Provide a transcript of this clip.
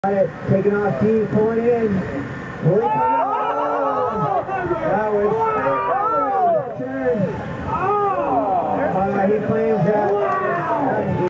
Got it. Taking off D, pulling in. Will he come in? Oh! That was turn. He claims that.